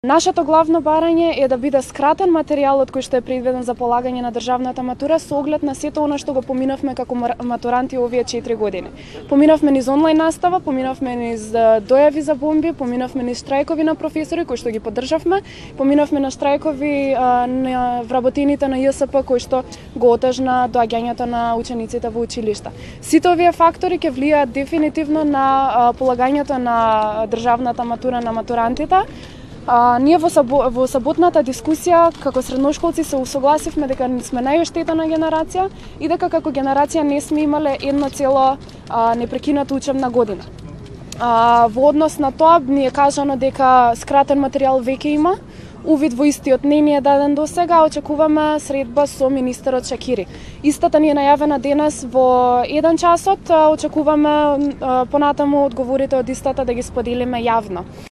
Нашето главно барање е да биде скратен материјалот кој што е предвиден за полагање на државната матура со оглед на сето она што го поминавме како матуранти овие 4 години. Поминавме низ онлайн настава, поминавме низ дојави за бомби, поминавме низ штрајкови на професори кои што ги поддржавме, поминавме на штрајкови на вработените на ЈСП кои што го отежна доаѓањето на учениците во училишта. Сите овие фактори ќе влијаат дефинитивно на полагањето на државната матура на матурантите. Ние во саботната дискусија како средношколци се усогласивме дека сме најоштетена генерација и дека како генерација не сме имале едно цело непрекината учебна година. Во однос на тоа ни е кажано дека скратен материјал веќе има, увид во истиот не ни е даден до сега, очекуваме средба со министерот Шакири. Истата ни е најавена денес во 1 часот, очекуваме понатаму одговорите од истата да ги споделиме јавно.